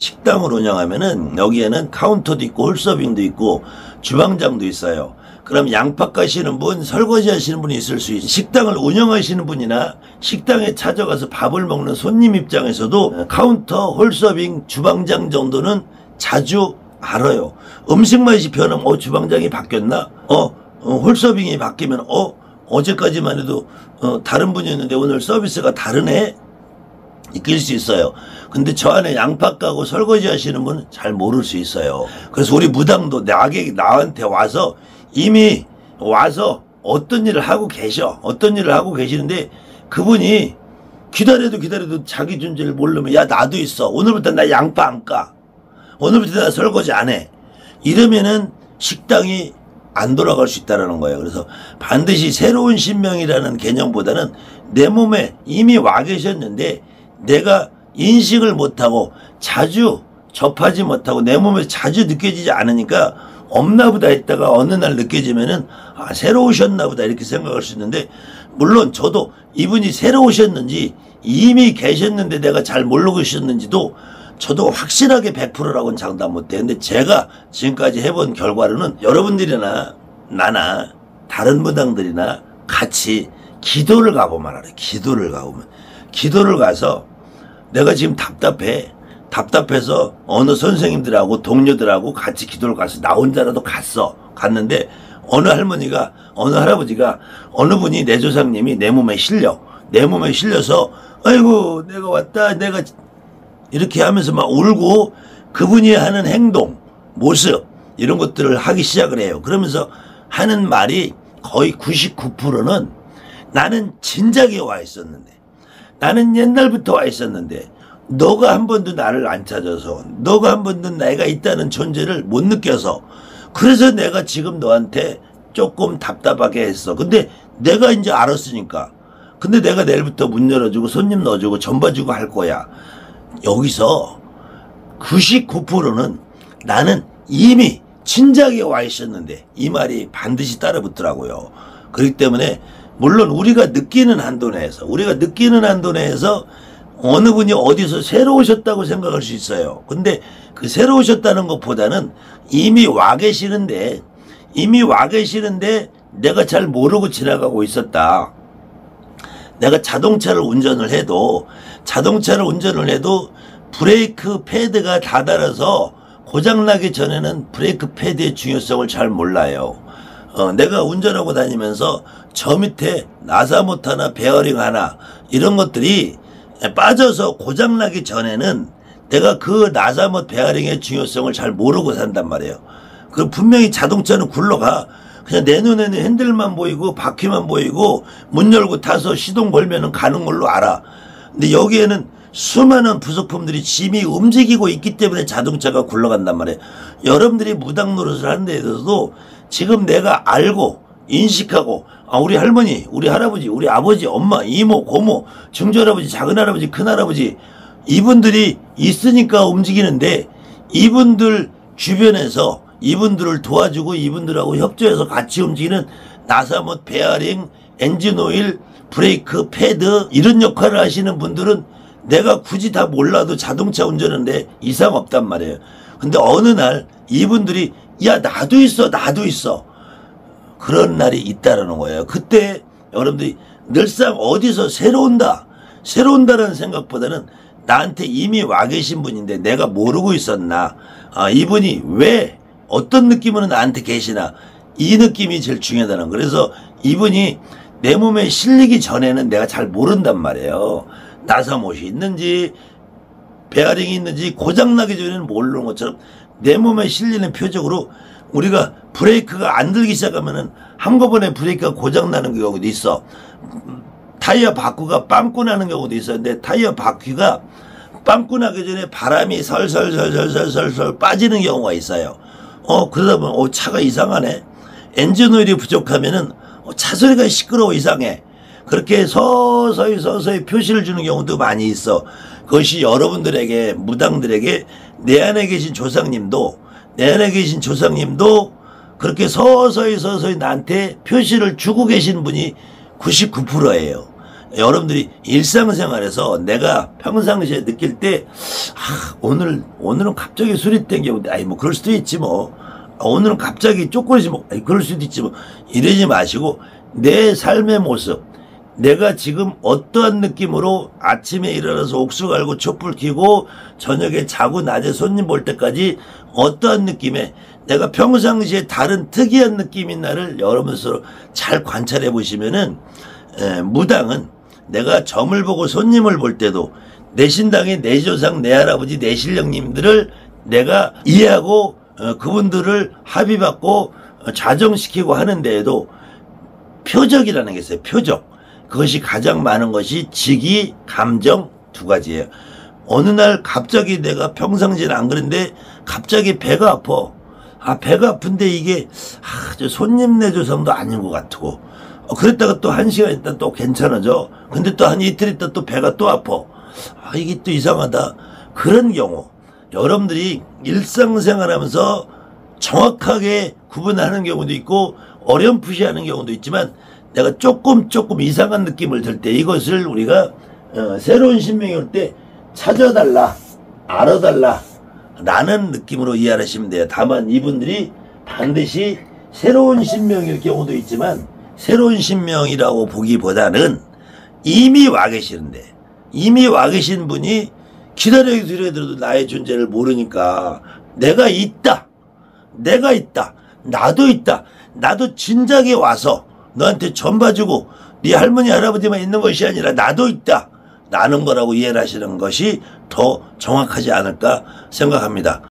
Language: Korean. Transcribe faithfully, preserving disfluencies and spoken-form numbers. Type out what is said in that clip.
식당을 운영하면은 여기에는 카운터도 있고 홀서빙도 있고 주방장도 있어요. 그럼 양파 까시는 분, 설거지 하시는 분이 있을 수 있어요. 식당을 운영하시는 분이나 식당에 찾아가서 밥을 먹는 손님 입장에서도 카운터, 홀서빙, 주방장 정도는 자주 알아요. 음식 맛이 변하면 어 주방장이 바뀌었나? 어, 어 홀서빙이 바뀌면 어 어제까지만 해도 어, 다른 분이었는데 오늘 서비스가 다르네? 느낄 수 있어요. 근데 저 안에 양파 까고 설거지 하시는 분은 잘 모를 수 있어요. 그래서 우리 무당도 나에게 나한테 와서 이미 와서 어떤 일을 하고 계셔. 어떤 일을 하고 계시는데 그분이 기다려도 기다려도 자기 존재를 모르면 야 나도 있어. 오늘부터 나 양파 안 까. 오늘부터 나 설거지 안 해. 이러면은 식당이 안 돌아갈 수 있다는 거예요. 그래서 반드시 새로운 신명이라는 개념보다는 내 몸에 이미 와 계셨는데 내가 인식을 못하고 자주 접하지 못하고 내 몸에 자주 느껴지지 않으니까 없나 보다 했다가 어느 날 느껴지면은 아 새로 오셨나 보다 이렇게 생각할 수 있는데 물론 저도 이분이 새로 오셨는지 이미 계셨는데 내가 잘 모르고 계셨는지도 저도 확실하게 백 퍼센트라고는 장담 못해요. 근데 제가 지금까지 해본 결과로는 여러분들이나 나나 다른 무당들이나 같이 기도를 가보면 알아요. 기도를 가보면. 기도를 가서 내가 지금 답답해. 답답해서 어느 선생님들하고 동료들하고 같이 기도를 가서 나 혼자라도 갔어. 갔는데 어느 할머니가 어느 할아버지가 어느 분이 내 조상님이 내 몸에 실려. 내 몸에 실려서 아이고 내가 왔다 내가 이렇게 하면서 막 울고 그분이 하는 행동, 모습 이런 것들을 하기 시작을 해요. 그러면서 하는 말이 거의 구십구 퍼센트는 나는 진작에 와 있었는데 나는 옛날부터 와 있었는데 너가 한 번도 나를 안 찾아서 너가 한 번도 내가 있다는 존재를 못 느껴서 그래서 내가 지금 너한테 조금 답답하게 했어. 근데 내가 이제 알았으니까 근데 내가 내일부터 문 열어주고 손님 넣어주고 전 봐주고 할 거야. 여기서 구십구 퍼센트는 나는 이미 진작에 와 있었는데 이 말이 반드시 따라붙더라고요. 그렇기 때문에 물론 우리가 느끼는 한도 내에서 우리가 느끼는 한도 내에서 어느 분이 어디서 새로 오셨다고 생각할 수 있어요. 근데 그 새로 오셨다는 것보다는 이미 와 계시는데 이미 와 계시는데 내가 잘 모르고 지나가고 있었다. 내가 자동차를 운전을 해도 자동차를 운전을 해도 브레이크 패드가 닫아서 고장나기 전에는 브레이크 패드의 중요성을 잘 몰라요. 어, 내가 운전하고 다니면서 저 밑에 나사못 하나 베어링 하나 이런 것들이 빠져서 고장나기 전에는 내가 그 나사못 베어링의 중요성을 잘 모르고 산단 말이에요. 그 분명히 자동차는 굴러가. 그냥 내 눈에는 핸들만 보이고 바퀴만 보이고 문 열고 타서 시동 걸면은 가는 걸로 알아. 근데 여기에는 수많은 부속품들이 짐이 움직이고 있기 때문에 자동차가 굴러간단 말이에요. 여러분들이 무당 노릇을 하는 데 있어서도 지금 내가 알고 인식하고 아 우리 할머니, 우리 할아버지, 우리 아버지, 엄마, 이모, 고모, 증조할아버지, 작은할아버지, 큰할아버지 이분들이 있으니까 움직이는데 이분들 주변에서 이분들을 도와주고 이분들하고 협조해서 같이 움직이는 나사못, 베어링, 엔진오일, 브레이크, 패드 이런 역할을 하시는 분들은 내가 굳이 다 몰라도 자동차 운전하는데 이상 없단 말이에요. 근데 어느 날 이분들이 야 나도 있어 나도 있어 그런 날이 있다라는 거예요. 그때 여러분들이 늘상 어디서 새로 온다 새로 온다라는 생각보다는 나한테 이미 와 계신 분인데 내가 모르고 있었나 아, 이분이 왜 어떤 느낌으로 나한테 계시나 이 느낌이 제일 중요하다는 거예요. 그래서 이분이 내 몸에 실리기 전에는 내가 잘 모른단 말이에요. 나사못이 있는지 베어링이 있는지 고장나기 전에는 모르는 것처럼 내 몸에 실리는 표적으로 우리가 브레이크가 안 들기 시작하면은 한꺼번에 브레이크가 고장나는 경우도 있어. 타이어 바퀴가 빵꾸 나는 경우도 있었는데 타이어 바퀴가 빵꾸 나기 전에 바람이 설설설설설설 빠지는 경우가 있어요. 어 그러다 보면 어 차가 이상하네. 엔진 오일이 부족하면은 어, 차 소리가 시끄러워 이상해. 그렇게 서서히 서서히 표시를 주는 경우도 많이 있어. 그것이 여러분들에게 무당들에게 내 안에 계신 조상님도 내 안에 계신 조상님도 그렇게 서서히 서서히 나한테 표시를 주고 계신 분이 구십구 퍼센트예요. 여러분들이 일상생활에서 내가 평상시에 느낄 때 아, 오늘 오늘은 갑자기 술이 땡기는데 아이 뭐 그럴 수도 있지 뭐 아, 오늘은 갑자기 쪼꼬리지 뭐 아이 그럴 수도 있지 뭐 이러지 마시고 내 삶의 모습 내가 지금 어떠한 느낌으로 아침에 일어나서 옥수 갈고 촛불 켜고 저녁에 자고 낮에 손님 볼 때까지 어떠한 느낌에 내가 평상시에 다른 특이한 느낌인 나를 여러분 스스로 잘 관찰해 보시면은 에, 무당은 내가 점을 보고 손님을 볼 때도 내 신당의 내 조상 내 할아버지 내 신령님들을 내가 이해하고 어, 그분들을 합의받고 어, 좌정시키고 하는 데에도 표적이라는 게 있어요. 표적. 그것이 가장 많은 것이 직이, 감정 두 가지예요. 어느 날 갑자기 내가 평상시에는 안 그런데 갑자기 배가 아파. 아 배가 아픈데 이게 아, 저 손님 내 조상도 아닌 것 같고 어, 그랬다가 또 한 시간 있다 또 괜찮아져. 근데 또 한 이틀 있다 또 배가 또 아파. 아 이게 또 이상하다. 그런 경우 여러분들이 일상생활 하면서 정확하게 구분하는 경우도 있고 어렴풋이 하는 경우도 있지만 내가 조금 조금 이상한 느낌을 들 때 이것을 우리가 어, 새로운 신명이 올 때 찾아달라 알아달라 라는 느낌으로 이해하시면 돼요. 다만 이분들이 반드시 새로운 신명일 경우도 있지만 새로운 신명이라고 보기보다는 이미 와 계시는데 이미 와 계신 분이 기다려 기다려도 나의 존재를 모르니까 내가 있다 내가 있다 나도 있다 나도 진작에 와서 너한테 전 봐주고 네 할머니 할아버지만 있는 것이 아니라 나도 있다 라는 거라고 이해를 하시는 것이 더 정확하지 않을까 생각합니다.